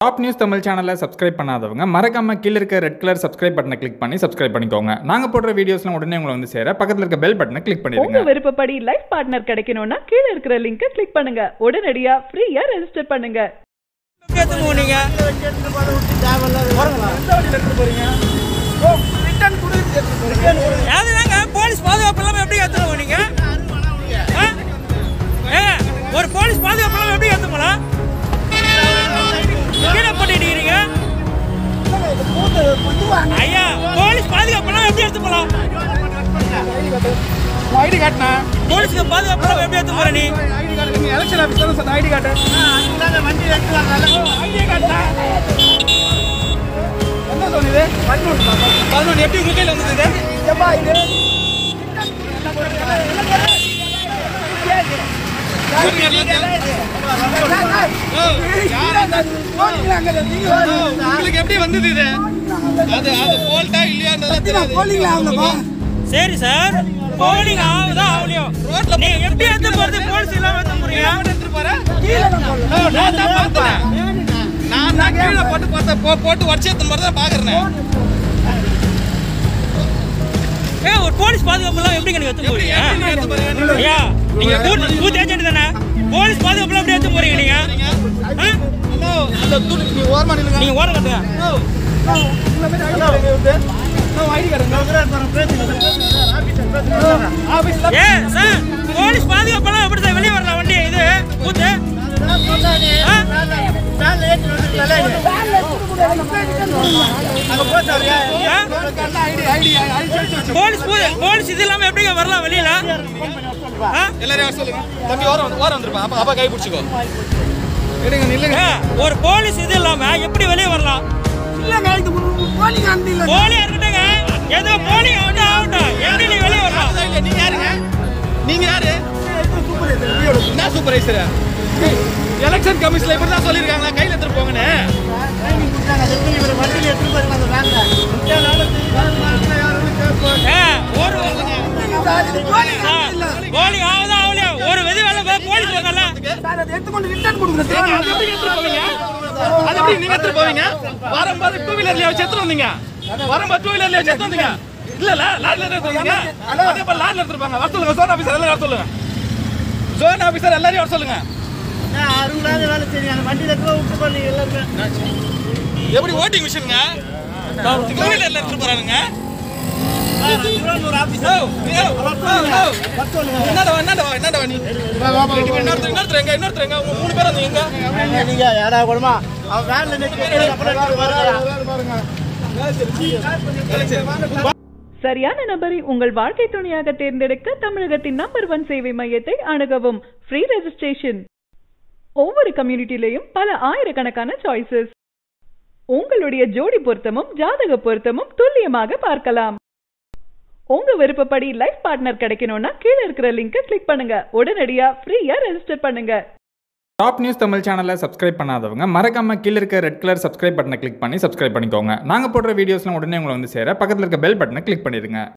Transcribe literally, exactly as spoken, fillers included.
Top news Tamil சேனலை subscribe பண்ணாதவங்க மறக்காம கீழ இருக்க ரெட் கலர் சப்ஸ்கிரைப் பட்டனை கிளிக் பண்ணி சப்ஸ்கிரைப் பண்ணிக்கோங்க. நாங்க போடுற வீடியோஸ்லாம் உடனே உங்களுக்கு வந்து சேர பக்கத்துல இருக்க பெல் பட்டனை கிளிக் பண்ணிடுங்க. உங்க விருப்பப்படி லைஃப் பார்ட்னர் கிடைக்கணும்னா கீழ இருக்கிற லிங்கை கிளிக் பண்ணுங்க. உடனடியா ஃப்ரீயா ரெஜிஸ்டர் பண்ணுங்க. கேத்து போனீங்க யாருங்க போலீஸ் பாதுகாப்பு இல்லாம எப்படி ஏத்துற போனீங்க? ஒரு போலீஸ் பாதுகாப்பு இல்லாம எப்படி ஏத்து போலாம்? கீழே பண்ணிடுறீங்க ஐயா. போலீஸ் பாதுகாப்பு இல்லாம எப்படி ஏத்து போலாம்? ஐடி கார்டுனா போலீஸ்க்கு பாதுகாப்பு இல்லாம எப்படி ஏத்து போற நீ? ஐடி கார்டு நீ எலெக்ஷன் ஆபீசர் சொன்ன ஐடி கார்டு அதுல வண்டி எடுத்துறாங்க. ஐடி கார்டுனா என்ன சொன்னீங்க? பதினொன்று பதினொன்று எப்படி உங்க கையில வந்தது? ஏப்பா இது உங்களுக்கு எப்படி வந்தது இது? அது அது போல்ட்டா இல்லையா? சரி சார், போலிங் ஆகுதா ஆகலையோ ரோட்ல நீ எப்படி எடுத்து போறது? போலீஸ் இல்லாம எடுத்து போறீங்க. எடுத்து போறேன் நான் தான் பார்த்தேன். நான் நான் கீழ போட்டு பார்த்த போட்டு வச்சு எடுத்து போறத பாக்குறேன். ஏ ஒரு போலீஸ் பாதுகாப்பு எல்லாம் எப்படி நீங்க எடுத்து போறீங்க? ஐயா நீங்க பூத் ஏஜென்ட் தானே? போலீஸ் பாதுகாப்பு எல்லாம் எப்படி எடுத்து போறீங்க நீங்க? அந்த தூக்கு நீ ஓரமா நில்லுங்க. நீங்க ஓர கட்டுங்க. ஏ சார், போலீஸ் பாதுகாப்பு எல்லாம் எப்படி சார் வெளியே வரலாம்? வண்டி இது பூத்து போலீஸ் போலீஸ் இது இல்லாம எப்படி வரலாம் வெளியில? எல்லாரும் சொல்லுங்க தம்பி, ஓரம் ஓரம் வந்துருப்பா. அப்பா அப்பா கை பிடிச்சிக்கோ. எடுங்க நில்லுங்க. ஒரு போலீஸ் இது இல்லாம எப்படி வெளியே வரலாம்? இல்லங்க இது போலி காந்தி இல்ல. போலி இருக்கட்டங்க. ஏதோ போலி வந்து ஆவட்டும். எப்படி நீ வெளியே வரலாம்? நீங்க யாருங்க? நீங்க யாரு? சூப்பர்வைசர். என்ன சூப்பர்வைசர்? எலெக்ஷன் கமிஷன்ல இப்படி தான் சொல்லிருக்காங்க கையில எடுத்து போங்கன்னு. ட்ரைனிங் கொடுத்தாங்க. அதுக்கு இவர வண்டியில எடுத்து போய் அந்த வேன்ல. ஏ ஒரு போலி ஆவதா ஆவலையா? ஒரு வெதி வேலை போலீஸ் வரல. சார் அதை எடுத்து கொண்டு ரிட்டர்ன் கொடுங்க சார். அது எப்படி எடுத்து போவீங்க? அது எப்படி நீங்க எடுத்து போவீங்க? வரும்போது டூ வீலர்ல வச்சு எடுத்து வந்தீங்க. வரும்போது டூ வீலர்ல வச்சு எடுத்து வந்தீங்க. இல்ல இல்ல லாரில எடுத்து வந்தீங்க. அதே போல லாரில எடுத்துப்பாங்க. வர சொல்லுங்க. ஜோன் ஆபீசர் எல்லாரும் வர சொல்லுங்க. ஜோன் ஆபீசர் எல்லாரும் வர சொல்லுங்க. நான் அறுபதாயிரம் வேலை செய்றீங்க. அந்த வண்டியில கூட விட்டு போறீங்க எல்லாரும். எப்படி ஓட்டிங் மிஷின்ங்க? டூ வீலர்ல எடுத்து போறானுங்க. ஒரு ஆபீசர் என்னடா என்னடா என்னடா நீ இன்னொருத்தர் இன்னொருத்தர் எங்க இன்னொருத்தர் எங்க மூணு பேர் வந்து எங்க நீங்க ஏடா கொடுமா அவன் வேன்ல நிக்க அப்புறம் பாருங்க. சரியான நபரை உங்கள் வாழ்க்கை துணையாக தேர்ந்தெடுக்க தமிழகத்தின் நம்பர் ஒன் சேவை மையத்தை அணுகவும். Free registration. ஒவ்வொரு கம்யூனிட்டிலையும் பல ஆயிரக்கணக்கான சாய்ஸஸ். உங்களுடைய ஜோடி பொருத்தமும் ஜாதக பொருத்தமும் துல்லியமாக பார்க்கலாம். உங்க விருப்பப்படி லைஃப் பார்ட்னர் கிடைக்கணும்னா கீழ இருக்கிற லிங்கை கிளிக் பண்ணுங்க. உடனடியா ஃப்ரீயா ரெஜிஸ்டர் பண்ணுங்க. டாப் நியூஸ் தமிழ் சேனலை சப்ஸ்கிரைப் பண்ணாதவங்க மறக்காம கீழ இருக்க ரெட் கலர் சப்ஸ்கிரைப் பட்டனை கிளிக் பண்ணி சப்ஸ்கிரைப் பண்ணிக்கோங்க. நாங்க போடுற வீடியோஸ்லாம் உடனே உங்களுக்கு வந்து சேர பக்கத்துல இருக்க பெல் பட்டனை கிளிக் பண்ணிடுங்க.